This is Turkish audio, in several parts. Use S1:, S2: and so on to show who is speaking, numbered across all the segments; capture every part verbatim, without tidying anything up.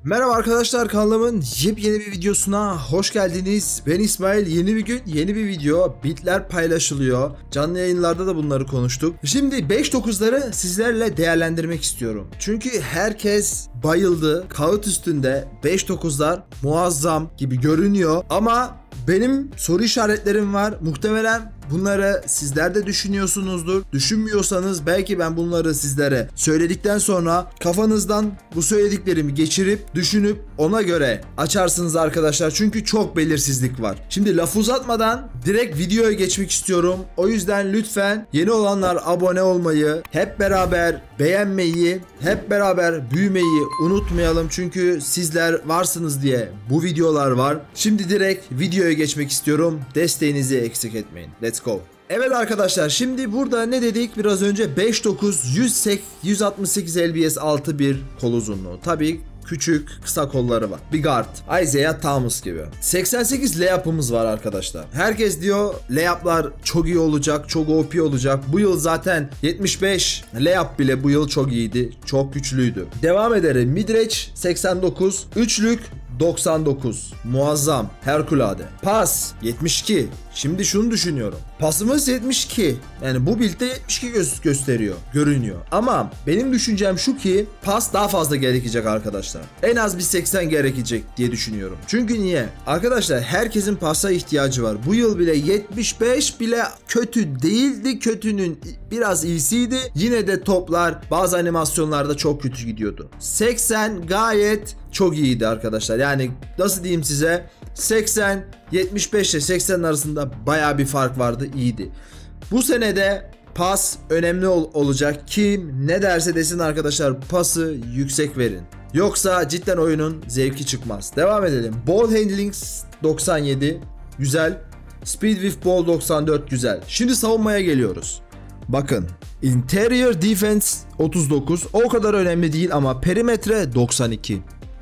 S1: Merhaba arkadaşlar, kanalımın yepyeni bir videosuna hoş geldiniz. Ben İsmail. Yeni bir gün, yeni bir video. Bitler paylaşılıyor. Canlı yayınlarda da bunları konuştuk. Şimdi beş dokuzları sizlerle değerlendirmek istiyorum. Çünkü herkes bayıldı. Kağıt üstünde beş dokuzlar muazzam gibi görünüyor. Ama benim soru işaretlerim var. Muhtemelen bunları sizler de düşünüyorsunuzdur. Düşünmüyorsanız belki ben bunları sizlere söyledikten sonra kafanızdan bu söylediklerimi geçirip düşünüp ona göre açarsınız arkadaşlar. Çünkü çok belirsizlik var. Şimdi laf uzatmadan direkt videoya geçmek istiyorum. O yüzden lütfen yeni olanlar abone olmayı, hep beraber beğenmeyi, hep beraber büyümeyi unutmayalım. Çünkü sizler varsınız diye bu videolar var. Şimdi direkt videoya geçmek istiyorum. Desteğinizi eksik etmeyin. Let's go. Evet arkadaşlar, şimdi burada ne dedik biraz önce? beş dokuz yüz altmış sekiz L B S altı bir kol uzunluğu. Tabii küçük kısa kolları var. Bir guard. Isaiah Thomas gibi. seksen sekiz layup'ımız var arkadaşlar. Herkes diyor layup'lar çok iyi olacak, çok O P olacak. Bu yıl zaten yetmiş beş layup bile bu yıl çok iyiydi. Çok güçlüydü. Devam edelim. Midrange seksen dokuz. Üçlük doksan dokuz. Muazzam. Harikulade. Pas yetmiş iki. Şimdi şunu düşünüyorum. Pasımız yetmiş iki. Yani bu build'de yetmiş iki gö- gösteriyor. Görünüyor. Ama benim düşüncem şu ki pas daha fazla gerekecek arkadaşlar. En az bir seksen gerekecek diye düşünüyorum. Çünkü niye? Arkadaşlar herkesin pasa ihtiyacı var. Bu yıl bile yetmiş beş bile kötü değildi. Kötünün biraz iyisiydi. Yine de toplar bazı animasyonlarda çok kötü gidiyordu. seksen gayet çok iyiydi arkadaşlar. Yani nasıl diyeyim size? seksen yetmiş beş ile seksen arasında baya bir fark vardı, iyiydi. Bu senede pas önemli ol- olacak. Kim ne derse desin arkadaşlar, pası yüksek verin. Yoksa cidden oyunun zevki çıkmaz. Devam edelim. Ball handling doksan yedi. Güzel. Speed with ball doksan dört. Güzel. Şimdi savunmaya geliyoruz. Bakın. Interior defense otuz dokuz. O kadar önemli değil ama perimetre doksan iki.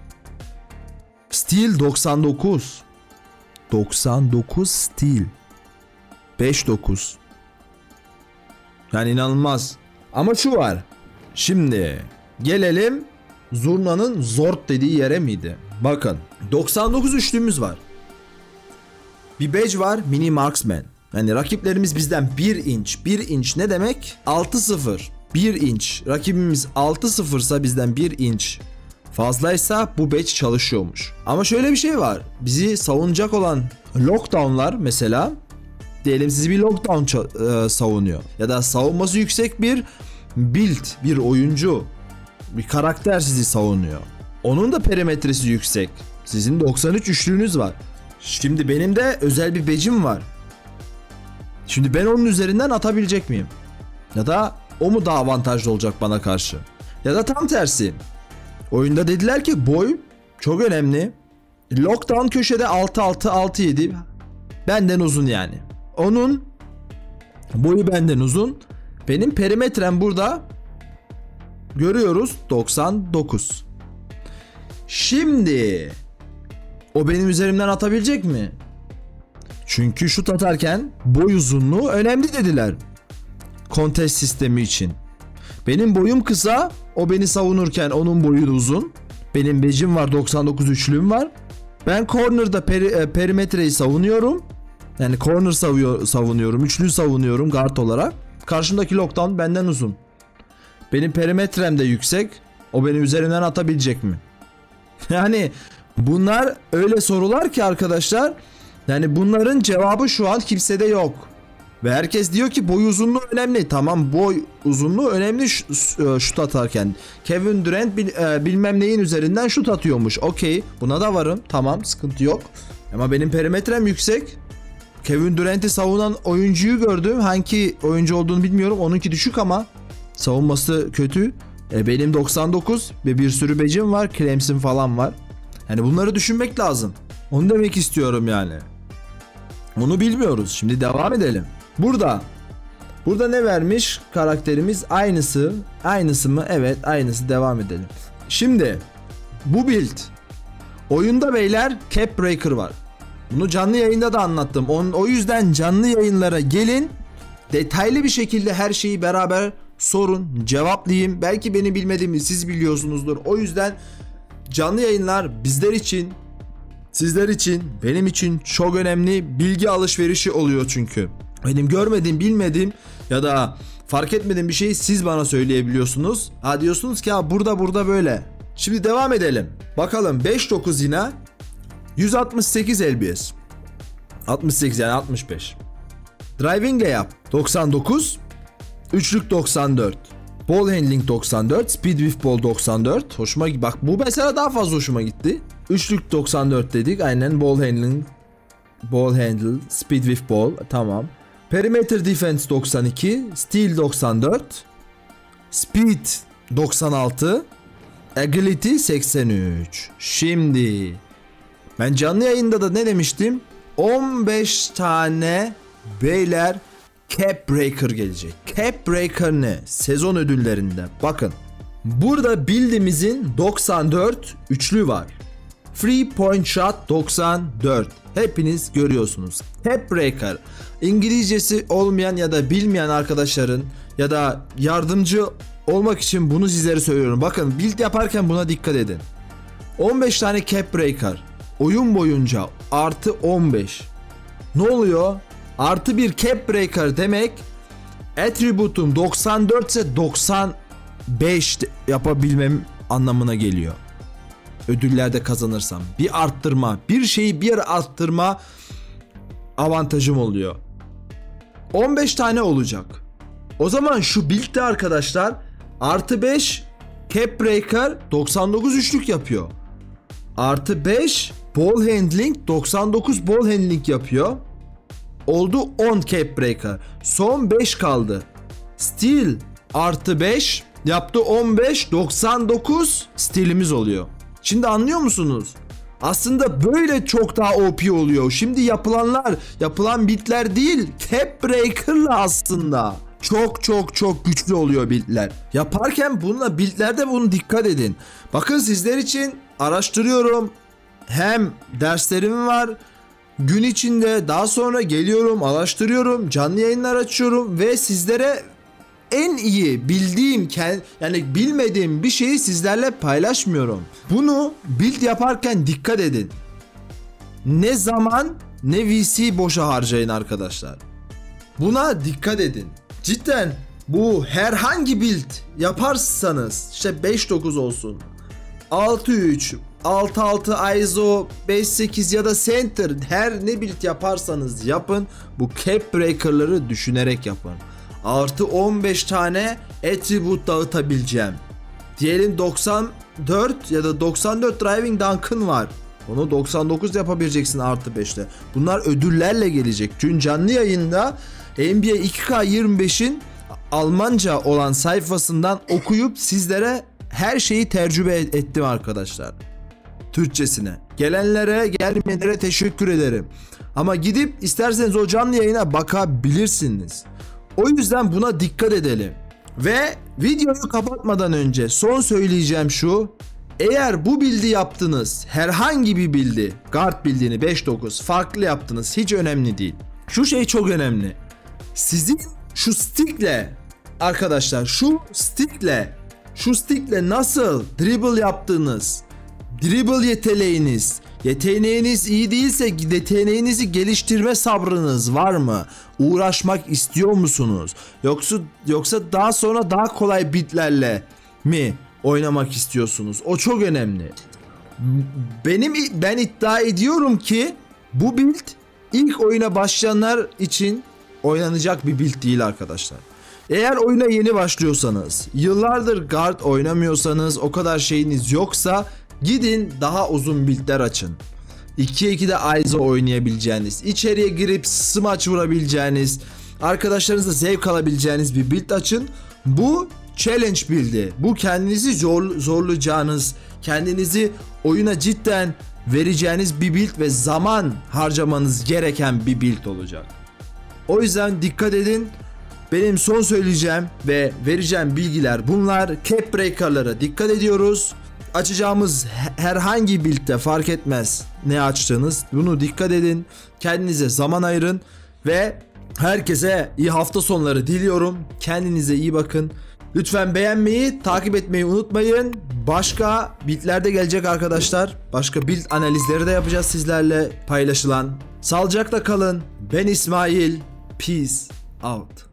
S1: Steel doksan dokuz. doksan dokuz steel. beş dokuz. Yani inanılmaz. Ama şu var. Şimdi gelelim zurnanın zort dediği yere miydi? Bakın. doksan dokuz üçlüğümüz var. Bir badge var. Mini marksman. Yani rakiplerimiz bizden bir inç. bir inç ne demek? altı sıfır. bir inç. Rakibimiz altı sıfırsa bizden bir inç fazlaysa bu badge çalışıyormuş. Ama şöyle bir şey var. Bizi savunacak olan lockdownlar mesela, diyelim sizi bir lockdown e, savunuyor. Ya da savunması yüksek bir build, bir oyuncu, bir karakter sizi savunuyor. Onun da perimetresi yüksek. Sizin doksan üç üçlüğünüz var. Şimdi benim de özel bir badge'im var. Şimdi ben onun üzerinden atabilecek miyim? Ya da o mu daha avantajlı olacak bana karşı? Ya da tam tersi. Oyunda dediler ki boy çok önemli. Lockdown köşede altı altı altı yedi. Benden uzun yani. Onun boyu benden uzun. Benim perimetrem burada görüyoruz doksan dokuz. Şimdi o benim üzerimden atabilecek mi? Çünkü şut atarken boy uzunluğu önemli dediler. Contest sistemi için. Benim boyum kısa, o beni savunurken onun boyu da uzun. Benim becim var, doksan dokuz üçlüğüm var. Ben corner'da peri, e, perimetreyi savunuyorum. Yani corner savuyor, savunuyorum, üçlü savunuyorum guard olarak. Karşımdaki lockdown benden uzun. Benim perimetrem de yüksek. O benim üzerimden atabilecek mi? Yani bunlar öyle sorular ki arkadaşlar. Yani bunların cevabı şu an kimsede yok. Ve herkes diyor ki boy uzunluğu önemli. Tamam, boy uzunluğu önemli şut atarken. Kevin Durant bil, e, bilmem neyin üzerinden şut atıyormuş. Okey, buna da varım. Tamam, sıkıntı yok. Ama benim perimetrem yüksek. Kevin Durant'i savunan oyuncuyu gördüm. Hangi oyuncu olduğunu bilmiyorum. Onunki düşük ama savunması kötü. E, benim doksan dokuz ve bir sürü becim var. Clemson falan var. Yani bunları düşünmek lazım. Onu demek istiyorum yani. Onu bilmiyoruz. Şimdi devam edelim. Burada. Burada ne vermiş karakterimiz? Aynısı. Aynısı mı? Evet, aynısı. Devam edelim. Şimdi bu build. Oyunda beyler cap breaker var. Bunu canlı yayında da anlattım. O yüzden canlı yayınlara gelin. Detaylı bir şekilde her şeyi beraber sorun, cevaplayayım. Belki beni bilmediğimi siz biliyorsunuzdur. O yüzden canlı yayınlar bizler için, sizler için, benim için çok önemli bilgi alışverişi oluyor çünkü. Benim görmediğim, bilmediğim ya da fark etmediğim bir şeyi siz bana söyleyebiliyorsunuz. Ha diyorsunuz ki ha burada burada böyle. Şimdi devam edelim. Bakalım beş dokuz yine yüz altmış sekiz L B S. altmış sekiz yani altmış beş. Driving layup doksan dokuz. Üçlük doksan dört. Ball handling doksan dört. Speed with ball doksan dört. Hoşuma gitti. Bak bu mesela daha fazla hoşuma gitti. Üçlük doksan dört dedik. Aynen ball handling. Ball handle. Speed with ball. Tamam. Perimeter defense doksan iki. Steal doksan dört. Speed doksan altı. Agility seksen üç. Şimdi ben canlı yayında da ne demiştim? on beş tane beyler Cap Breaker gelecek. Cap Breaker ne? Sezon ödüllerinde. Bakın. Burada bildiğimizin doksan dört üçlü var. Free point shot doksan dört. Hepiniz görüyorsunuz. Cap Breaker. İngilizcesi olmayan ya da bilmeyen arkadaşların ya da yardımcı olmak için bunu sizlere söylüyorum. Bakın build yaparken buna dikkat edin. on beş tane Cap Breaker. Oyun boyunca artı on beş. Ne oluyor? Artı bir Cap Breaker demek attribute'um doksan dört ise doksan beş yapabilmem anlamına geliyor. Ödüllerde kazanırsam bir arttırma, bir şeyi bir yere arttırma avantajım oluyor. on beş tane olacak. O zaman şu build'de arkadaşlar artı beş Cap Breaker doksan dokuz üçlük yapıyor. Artı beş ball handling doksan dokuz ball handling yapıyor. Oldu on Cap Breaker. Son beş kaldı. Steal artı beş yaptı on beş, doksan dokuz steal'imiz oluyor. Şimdi anlıyor musunuz? Aslında böyle çok daha O P oluyor. Şimdi yapılanlar, yapılan build'ler değil, Cap Breaker'la aslında çok çok çok güçlü oluyor build'ler. Yaparken bununla build'lerde bunu dikkat edin. Bakın sizler için araştırıyorum. Hem derslerim var. Gün içinde daha sonra geliyorum, araştırıyorum, canlı yayınlar açıyorum ve sizlere en iyi bildiğim, yani bilmediğim bir şeyi sizlerle paylaşmıyorum. Bunu build yaparken dikkat edin. Ne zaman ne V C boşa harcayın arkadaşlar. Buna dikkat edin. Cidden bu herhangi build yaparsanız işte beş dokuz olsun, altı üç, altı altı I S O, beş sekiz ya da center, her ne build yaparsanız yapın, bu Cap Breaker'ları düşünerek yapın. Artı on beş tane attribute dağıtabileceğim. Diyelim doksan dört ya da doksan dört driving dunk'ın var. Onu doksan dokuz yapabileceksin artı beşte. Bunlar ödüllerle gelecek. Dün canlı yayında N B A iki K yirmi beşin Almanca olan sayfasından okuyup sizlere her şeyi tecrübe ettim arkadaşlar. Türkçesine. Gelenlere, gelmeyenlere teşekkür ederim. Ama gidip isterseniz o canlı yayına bakabilirsiniz. O yüzden buna dikkat edelim. Ve videoyu kapatmadan önce son söyleyeceğim şu. Eğer bu build'i yaptınız, herhangi bir build'i, guard build'ini beş dokuz farklı yaptınız, hiç önemli değil. Şu şey çok önemli. Sizin şu stick'le arkadaşlar, şu stick'le şu stick'le nasıl dribble yaptığınız, dribble yeteneğiniz, yeteneğiniz iyi değilse yeteneğinizi geliştirme sabrınız var mı? Uğraşmak istiyor musunuz? Yoksa yoksa daha sonra daha kolay bitlerle mi oynamak istiyorsunuz? O çok önemli. Benim ben iddia ediyorum ki bu build ilk oyuna başlayanlar için oynanacak bir build değil arkadaşlar. Eğer oyuna yeni başlıyorsanız, yıllardır guard oynamıyorsanız, o kadar şeyiniz yoksa gidin daha uzun build'ler açın. ikiye ikide I S O oynayabileceğiniz, içeriye girip smaç vurabileceğiniz, arkadaşlarınızla zevk alabileceğiniz bir build açın. Bu challenge build'i. Bu kendinizi zor, zorlayacağınız, kendinizi oyuna cidden vereceğiniz bir build ve zaman harcamanız gereken bir build olacak. O yüzden dikkat edin. Benim son söyleyeceğim ve vereceğim bilgiler bunlar. Cap Breaker'lara dikkat ediyoruz. Açacağımız herhangi build'de fark etmez ne açtığınız. Bunu dikkat edin. Kendinize zaman ayırın ve herkese iyi hafta sonları diliyorum. Kendinize iyi bakın. Lütfen beğenmeyi, takip etmeyi unutmayın. Başka build'ler de gelecek arkadaşlar. Başka build analizleri de yapacağız sizlerle paylaşılan. Sağlıcakla kalın. Ben İsmail. Peace out.